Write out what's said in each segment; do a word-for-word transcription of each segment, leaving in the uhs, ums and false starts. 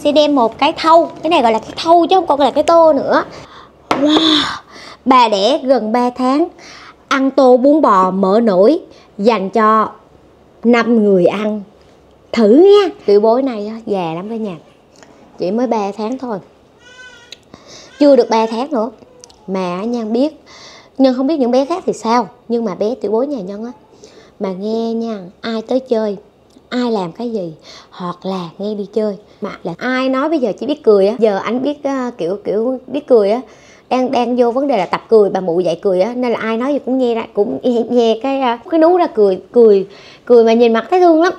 sẽ đem một cái thau. Cái này gọi là cái thau chứ không còn là cái tô nữa. Wow. Bà đẻ gần ba tháng, ăn tô bún bò mỡ nổi dành cho năm người ăn. Thử nha. Tiểu bối này già lắm cả nhà, chỉ mới ba tháng thôi, chưa được ba tháng nữa mà Nhân biết. Nhân không biết những bé khác thì sao, nhưng mà bé tiểu bối nhà Nhân á, mà nghe nha, ai tới chơi, ai làm cái gì, hoặc là nghe đi chơi mà là ai nói bây giờ chỉ biết cười á. Giờ anh biết uh, kiểu kiểu biết cười á, đang đang vô vấn đề là tập cười, bà mụ dạy cười á, nên là ai nói gì cũng nghe ra, cũng nghe, nghe cái uh, cái nú ra cười cười cười mà nhìn mặt thấy thương lắm.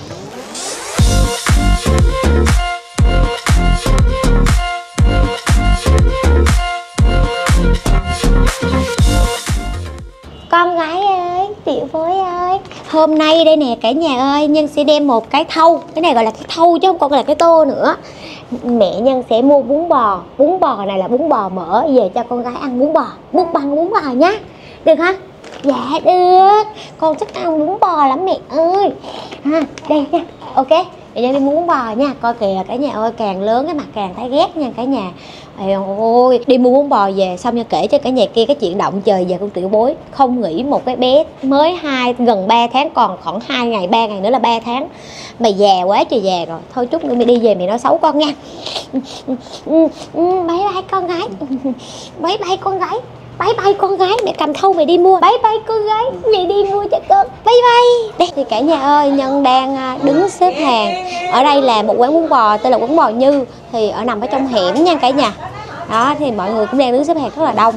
Con gái ơi, tiểu bối ơi, hôm nay đây nè cả nhà ơi, Nhân sẽ đem một cái thau. Cái này gọi là cái thau chứ không còn là cái tô nữa. Mẹ Nhân sẽ mua bún bò. Bún bò này là bún bò mỡ, về cho con gái ăn bún bò, múc bằng bún bò nhá. Được hả? Dạ được, con thích ăn bún bò lắm mẹ ơi. Ha, đây nha, ok. Mẹ Nhân đi mua bún bò nha. Coi kìa cả nhà ơi, càng lớn cái mặt càng thấy ghét nha cả nhà. Ôi, đi mua bún bò về xong nha, kể cho cả nhà kia cái chuyện động trời về con tiểu bối. Không nghĩ một cái bé mới hai gần ba tháng, còn khoảng hai ngày ba ngày nữa là ba tháng, mày già quá trời già rồi. Thôi chút nữa mày đi về mày nói xấu con nha. Bye bye con gái. Bye bye con gái. Bye bye con gái, mẹ cầm thau mày đi mua. Bye bye con gái, mày đi mua cho con. Bye bye. Đây thì cả nhà ơi, Nhân đang đứng xếp hàng. Ở đây là một quán bún bò tên là quán bò Như, thì ở nằm ở trong hẻm nha cả nhà. Đó thì mọi người cũng đang đứng xếp hàng rất là đông.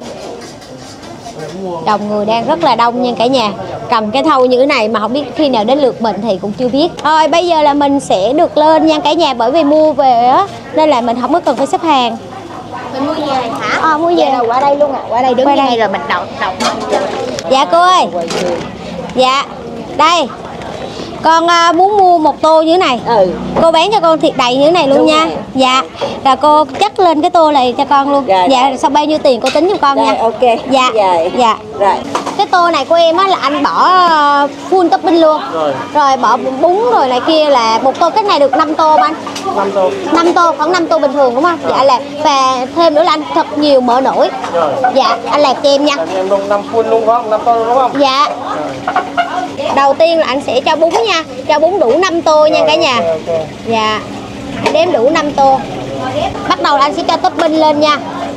Đồng người đang rất là đông nha cả nhà. Cầm cái thau như thế này mà không biết khi nào đến lượt mình thì cũng chưa biết. Rồi bây giờ là mình sẽ được lên nha cả nhà, bởi vì mua về á nên là mình không có cần phải xếp hàng. Mình mua về hả? Ờ, mua về. Dạ, qua đây luôn à. Qua đây đứng qua như đây này rồi mình đọc đọc. Dạ cô ơi. Dạ. Đây. Con uh, muốn mua một tô như thế này. Ừ. Cô bán cho con thiệt đầy như thế này luôn. Đúng nha rồi. Dạ. Rồi cô chất lên cái tô này cho con luôn. Rồi. Dạ. Sau bao nhiêu tiền cô tính cho con rồi, nha. Ok. Dạ. Rồi. Dạ. Rồi. Cái tô này của em á là anh bỏ full topping luôn. Rồi. Rồi bỏ bún rồi này kia là một tô, cái này được năm tô không anh? năm tô. năm tô, khoảng năm tô bình thường đúng không? Rồi. Dạ là và thêm nữa là anh thật nhiều mỡ nổi. Rồi. Dạ, anh làm cho em nha. Em luôn năm full luôn phải không? năm tô luôn đúng không? Dạ. Rồi. Đầu tiên là anh sẽ cho bún nha, cho bún đủ năm tô nha. Rồi, cả nhà. Okay, okay. Dạ. Anh đếm đủ năm tô. Bắt đầu là anh sẽ cho topping lên nha.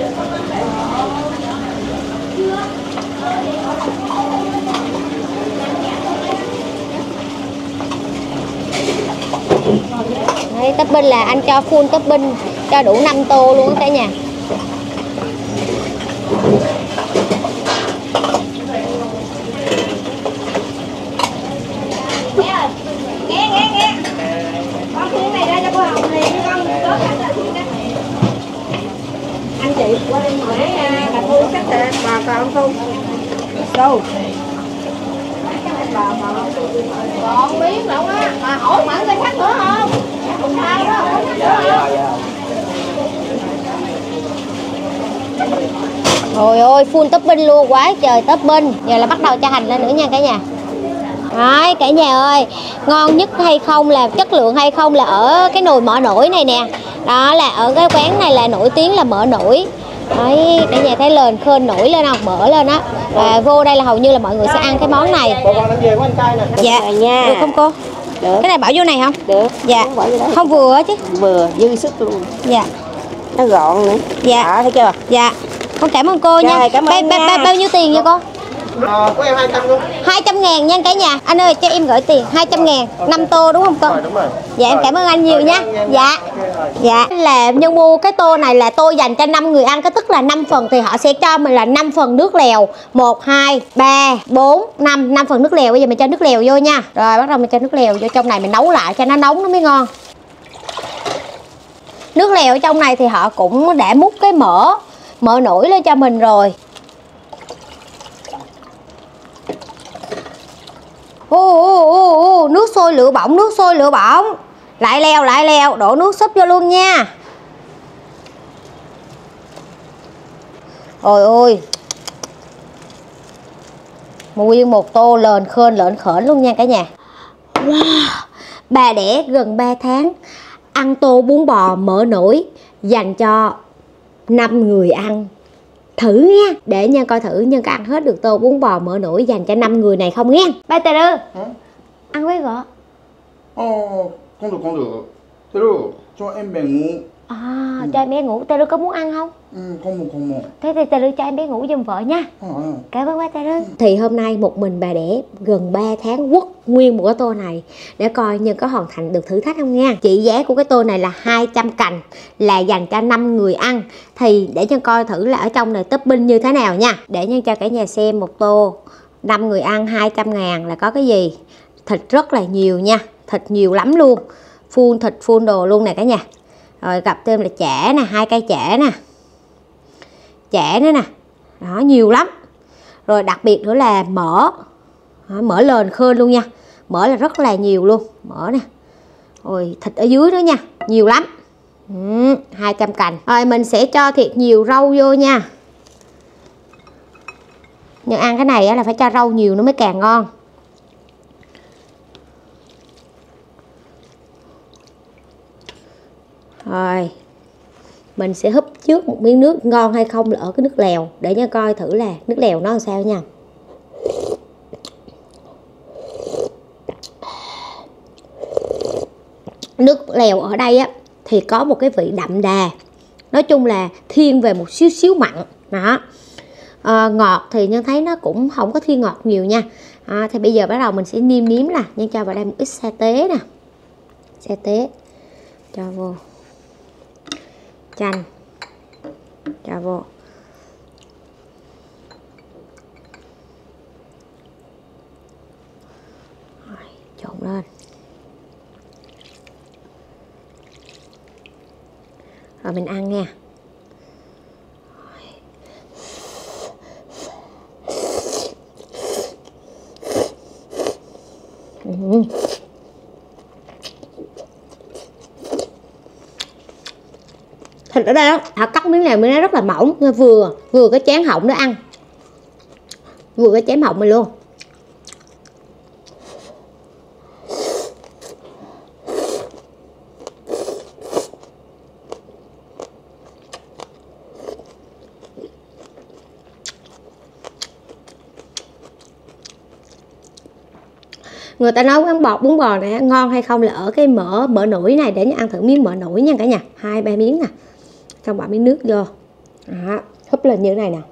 Đấy, topping là anh cho full topping, cho đủ năm tô luôn cả nhà. Nghe nghe nghe. Con cái này ra cho cô Hồng liền đi con. Anh chị qua đây hỏi bà Thu cách bà bà ông Thu. Đâu? Còn biết đâu á, mà hỏi mặn người khác nữa không? Không sao đó, không sao. Trời ơi, full topping luôn, quá trời topping. Giờ là bắt đầu cho hành lên nữa nha cả nhà. Đấy, cả nhà ơi, ngon nhất hay không là chất lượng hay không là ở cái nồi mỡ nổi này nè. Đó là ở cái quán này là nổi tiếng là mỡ nổi. Đấy, cả nhà thấy lên khên nổi lên không? Mỡ lên á. Và vô đây là hầu như là mọi người sẽ ăn cái món này. Dạ, nha. Được không cô? Được. Cái này bỏ vô này không? Được. Dạ. Không vừa chứ? Vừa, dư sức luôn. Dạ. Nó gọn nữa. Dạ. Đó, thấy chưa? Dạ. Con cảm ơn cô. Trời, nha. Cảm ơn ba, nha. Ba, ba, bao nhiêu tiền vậy cô? À, của em hai trăm luôn. hai trăm ngàn nha cả nhà. Anh ơi cho em gửi tiền hai trăm ngàn. Okay. năm tô đúng không con? Rồi, đúng rồi. Dạ em cảm ơn anh nhiều nha. Dạ. Dạ. Là Nhân mua cái tô này là tô dành cho năm người ăn, cái tức là năm phần thì họ sẽ cho mình là năm phần nước lèo. một, hai, ba, bốn, năm. năm phần nước lèo. Bây giờ mình cho nước lèo vô nha. Rồi bắt đầu mình cho nước lèo vô trong này, mình nấu lại cho nó nóng nó mới ngon. Nước lèo ở trong này thì họ cũng đã múc cái mỡ mỡ nổi lên cho mình rồi. Ô, ô, ô, ô, nước sôi lửa bỏng, nước sôi lửa bỏng. Lại leo, lại leo, đổ nước súp vô luôn nha. Ôi ôi. Nguyên một tô lên khên lợn khởn luôn nha cả nhà. Wow. Bà đẻ gần ba tháng, ăn tô bún bò mỡ nổi dành cho năm người ăn. Thử nha, để Nhân coi thử Nhân có ăn hết được tô bún bò mỡ nổi dành cho năm người này không nghe. Ba Tê Rư, Hả? ăn với gỡ. Ồ, không được, không được. Tê Rư, cho em bé ngủ. À, ừ. Cho em bé ngủ. Tê Rư có muốn ăn không? Ừ, không muốn, không muốn. Thế thì Tê Rư cho em bé ngủ giùm vợ nha. À, à. Cảm ơn ba Tê Rư. Thì hôm nay một mình bà đẻ gần ba tháng quất nguyên một cái tô này để coi Nhân có hoàn thành được thử thách không nha. Trị giá của cái tô này là hai trăm cành, là dành cho năm người ăn. Thì để Nhân coi thử là ở trong này topping như thế nào nha. Để Nhân cho cả nhà xem một tô năm người ăn hai trăm ngàn là có cái gì. Thịt rất là nhiều nha, thịt nhiều lắm luôn, full thịt full đồ luôn nè cả nhà. Rồi gặp thêm là chả nè, hai cây chả nè, chả nữa nè, đó nhiều lắm. Rồi đặc biệt nữa là mỡ, đó, mỡ lờn khơi luôn nha, mỡ là rất là nhiều luôn, mỡ nè. Rồi thịt ở dưới nữa nha, nhiều lắm. ừ, hai trăm cành. Rồi mình sẽ cho thiệt nhiều rau vô nha. Nhưng ăn cái này là phải cho rau nhiều nó mới càng ngon. Rồi mình sẽ húp trước một miếng nước, ngon hay không là ở cái nước lèo, để nha coi thử là nước lèo nó làm sao nha. Nước lèo ở đây á thì có một cái vị đậm đà, nói chung là thiên về một xíu xíu mặn đó. À, ngọt thì Nhân thấy nó cũng không có thiên ngọt nhiều nha. À, thì bây giờ bắt đầu mình sẽ nêm nếm nè. Nhân cho vào đây một ít sa tế nè, sa tế cho vô, chanh cho vô, rồi, trộn lên. Rồi mình ăn nha. Ừ. Thịt ở đây đó, họ cắt miếng này miếng này rất là mỏng, vừa vừa cái chén họng để ăn, vừa cái chén họng này luôn. Người ta nói quán bột bún bò này ngon hay không là ở cái mỡ mỡ nổi này. Để ăn thử miếng mỡ nổi nha cả nhà, hai ba miếng nè, xong bỏ miếng nước vô, đó, húp lên như thế này nè.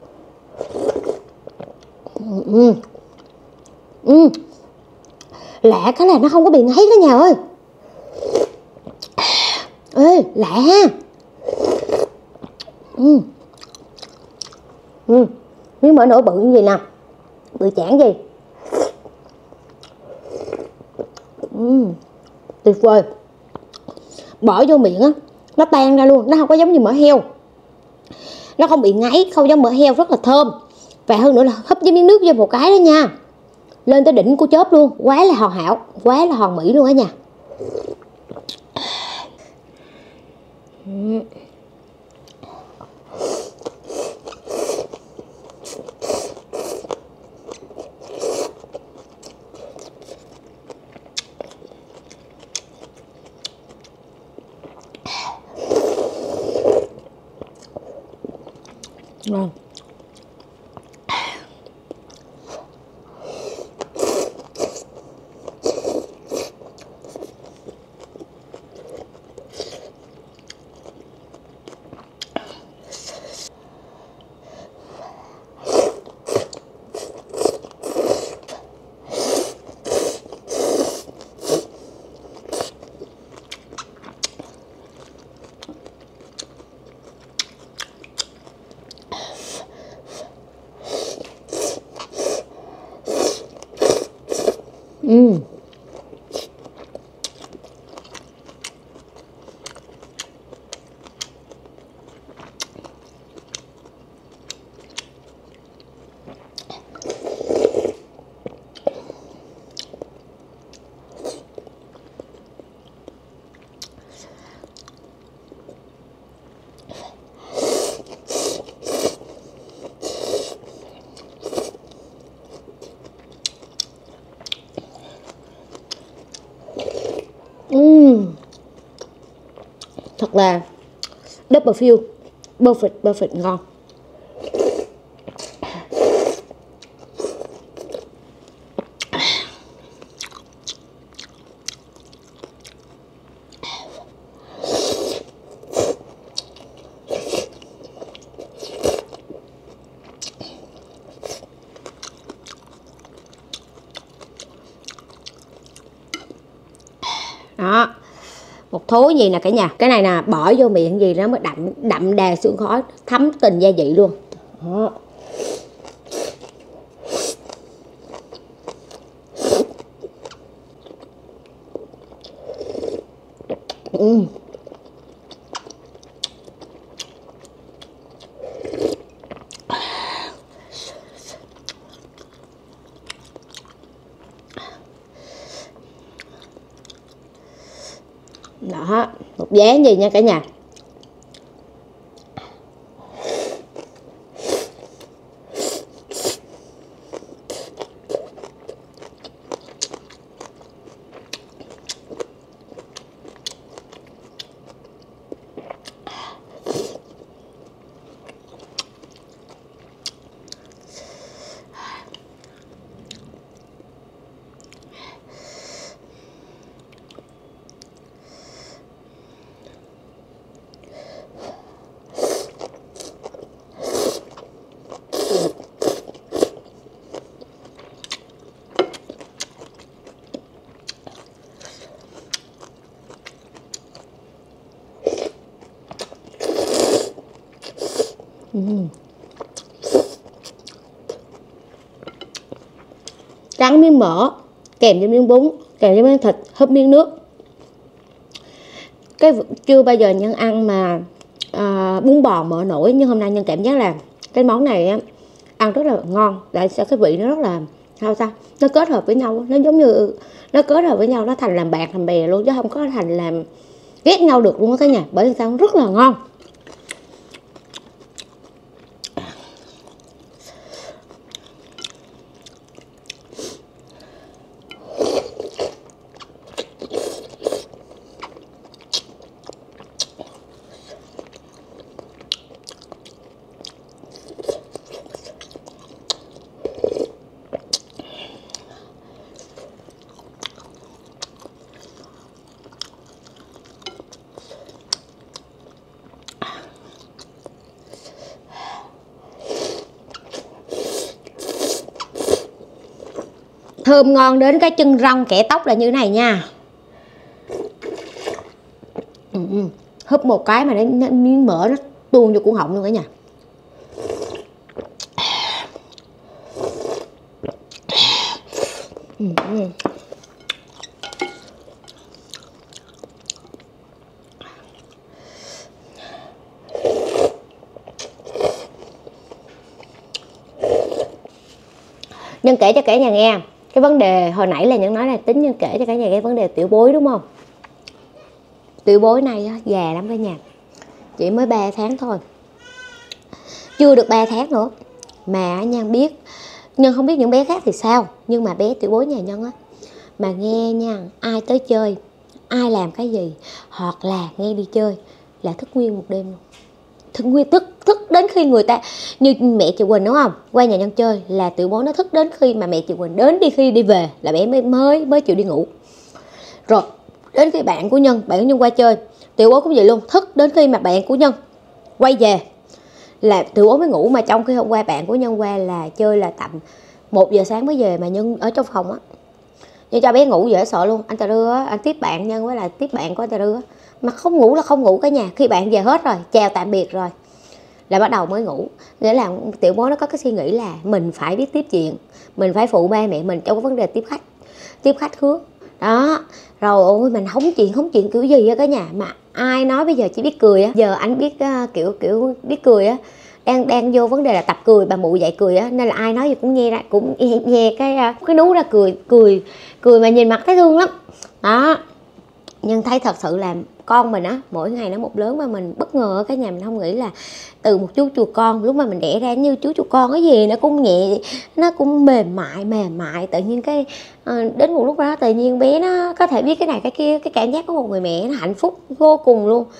ừ. Ừ. Lạ cái là nó không có bị ngấy cả nhà ơi. Ê lạ ha. ừ. Ừ. Miếng mỡ nổi bự như gì nè, bự chản gì. Ừ, tuyệt vời. Bỏ vô miệng á, nó tan ra luôn, nó không có giống như mỡ heo, nó không bị ngấy, không giống mỡ heo, rất là thơm. Và hơn nữa là húp với miếng nước vô một cái đó nha, lên tới đỉnh của chớp luôn, quá là hoàn hảo, quá là hoàn mỹ luôn á nha. Ừ. Ngon. Ừ. thật là double feel, perfect, perfect, ngon. Đó, một thố gì nè cả nhà, cái này nè bỏ vô miệng gì nó mới đậm đậm đà xương khói, thấm tình gia vị luôn. Đó. Ừ. Đó, một dáng gì nha cả nhà. Uhm. Cắn miếng mỡ kèm với miếng bún, kèm với miếng thịt, húp miếng nước. Cái chưa bao giờ Nhân ăn mà à, bún bò mỡ nổi, nhưng hôm nay Nhân cảm giác là cái món này á, ăn rất là ngon. Tại sao cái vị nó rất là sao sao nó kết hợp với nhau, nó giống như nó kết hợp với nhau, nó thành làm bạn làm bè luôn, chứ không có thành làm ghét nhau được luôn á cả nhà. Bởi vì sao? Nó rất là ngon. Thơm ngon đến cái chân rong kẻ tóc là như thế này nha. Ừ, ừ. Húp một cái mà nó miếng mỡ nó tuôn vô cuốn họng luôn cả nhà. Ừ, ừ. Nhân kể cho cả nhà nghe cái vấn đề hồi nãy là Nhân nói là tính Nhân kể cho cả nhà cái vấn đề tiểu bối đúng không? Tiểu bối này á, già lắm cả nhà, chỉ mới ba tháng thôi, chưa được ba tháng nữa mà Nhân biết, Nhân không biết những bé khác thì sao, nhưng mà bé tiểu bối nhà Nhân á mà nghe nha, ai tới chơi, ai làm cái gì hoặc là nghe đi chơi là thức nguyên một đêm luôn. Thức nguyên thức thức đến khi người ta, như mẹ chị Quỳnh đúng không, qua nhà Nhân chơi là tiểu bố nó thức đến khi mà mẹ chị Quỳnh đến, đi khi đi về là bé mới mới mới chịu đi ngủ. Rồi đến khi bạn của Nhân, bạn của Nhân qua chơi, tiểu bố cũng vậy luôn, thức đến khi mà bạn của Nhân quay về là tiểu bố mới ngủ. Mà trong khi hôm qua bạn của Nhân qua là chơi là tầm một giờ sáng mới về, mà Nhân ở trong phòng á, Nhân cho bé ngủ dễ sợ luôn. Anh Tà Rưa á, anh tiếp bạn Nhân với là tiếp bạn của anh Tà Rưa á, mà không ngủ là không ngủ cả nhà. Khi bạn về hết rồi, chào tạm biệt rồi là bắt đầu mới ngủ. Nghĩa là tiểu bố nó có cái suy nghĩ là mình phải biết tiếp chuyện, mình phải phụ ba mẹ mình trong cái vấn đề tiếp khách, tiếp khách khứa đó. Rồi ôi mình hóng chuyện hóng chuyện kiểu gì á cả nhà, mà ai nói bây giờ chỉ biết cười á. Giờ anh biết uh, kiểu kiểu biết cười á, đang đang vô vấn đề là tập cười, bà mụ dạy cười á, nên là ai nói gì cũng nghe ra, cũng nghe, nghe cái uh, cái nú ra cười cười cười mà nhìn mặt thấy thương lắm đó. Nhưng thấy thật sự là con mình á, mỗi ngày nó một lớn mà mình bất ngờ ở cái nhà, mình không nghĩ là từ một chú chuột con, lúc mà mình đẻ ra như chú chuột con, cái gì nó cũng nhẹ, nó cũng mềm mại mềm mại tự nhiên cái à, đến một lúc đó tự nhiên bé nó có thể biết cái này cái kia. Cái cảm giác của một người mẹ nó hạnh phúc vô cùng luôn.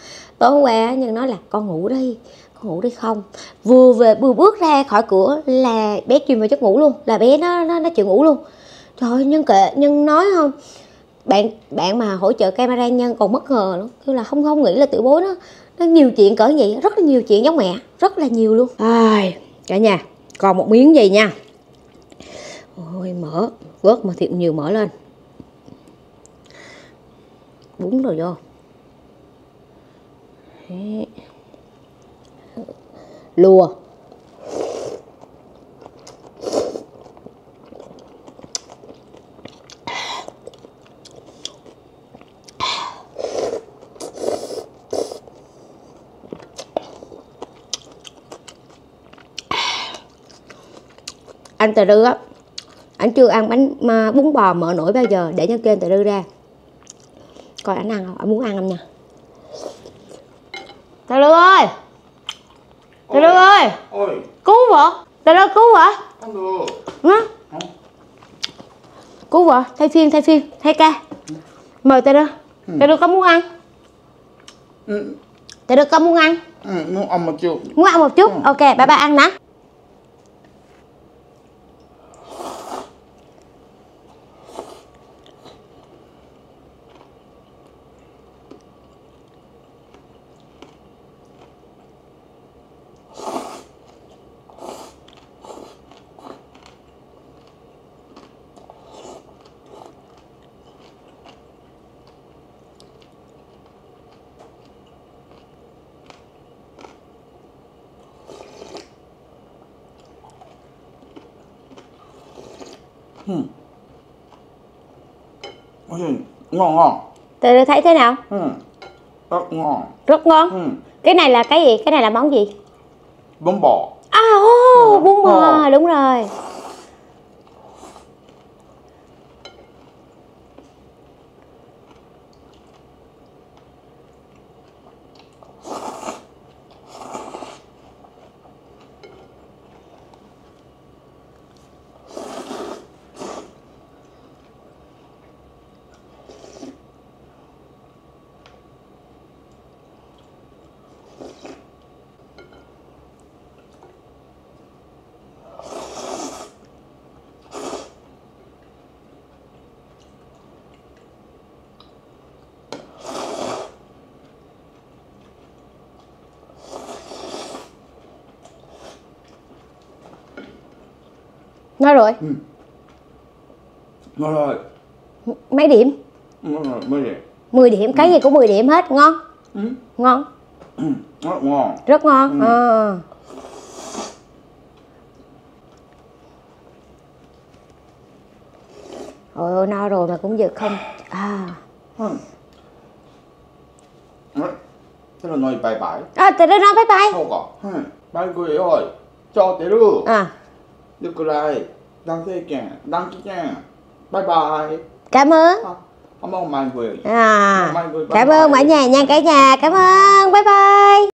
Tối hôm qua á, Nhân nói là con ngủ đi, con ngủ đi không. Vừa về vừa bước ra khỏi cửa là bé chìm vào giấc ngủ luôn, là bé nó nó nó chịu ngủ luôn. Trời ơi, Nhân kệ, Nhân nói không, bạn bạn mà hỗ trợ camera Nhân còn bất ngờ luôn, kêu là không không nghĩ là tiểu bối nó nó nhiều chuyện cỡ vậy, rất là nhiều chuyện giống mẹ, rất là nhiều luôn. Ai, cả nhà còn một miếng gì nha. Ôi mỡ, vớt mà thiệt nhiều mỡ lên. Bún rồi vô. Đấy. Lùa. Anh Tà Rư á, anh chưa ăn bánh mà bún bò mỡ nổi bao giờ, để Nhân kêu anh Tà Rư ra coi anh ăn không, anh muốn ăn không nha. Tà Rư ơi, Tà Rư ơi, Ôi, cứu vợ, Tà Rư cứu vợ. không được. Hả? Cứu vợ, thay phiên, thay phiên, thay ca. Mời Tà Rư, Tà Rư có muốn ăn? Ừ, Tà Rư có muốn ăn? ừ, muốn ăn một chút. Muốn ăn một chút? Ok, ba ba ăn nè. Ừ. Ôi, ngon ngon. Tà Rư thấy thế nào? Ừ, rất ngon. Rất ngon. Ừ, Cái này là cái gì? Cái này là món gì? bún bò. À, ô, Ừ. bún bò, Ờ. đúng rồi. Nói rồi. Ừ. Ngon rồi. Mấy điểm? Ngon rồi, mới vậy. mười điểm, cái gì cũng mười điểm hết. Ngon. Ừ. Ngon. Ừ, rất ngon. Rất ngon. Ừ. Ờ. Ôi ôi, no rồi mà cũng giật không. À. Ừ. Ừ. Thế là nói bye bye. À, Tà Rư nói bye bye. Không có. Ừ. Bye người ơi. Cho Tà Rư. À. Được rồi. Đăng ký kênh, đăng ký kênh. Bye bye. Cảm ơn. Cảm ơn mọi người. À. Mọi người, bye Cảm bye. ơn mọi nhà nha cả nhà. Cảm ơn. Bye bye.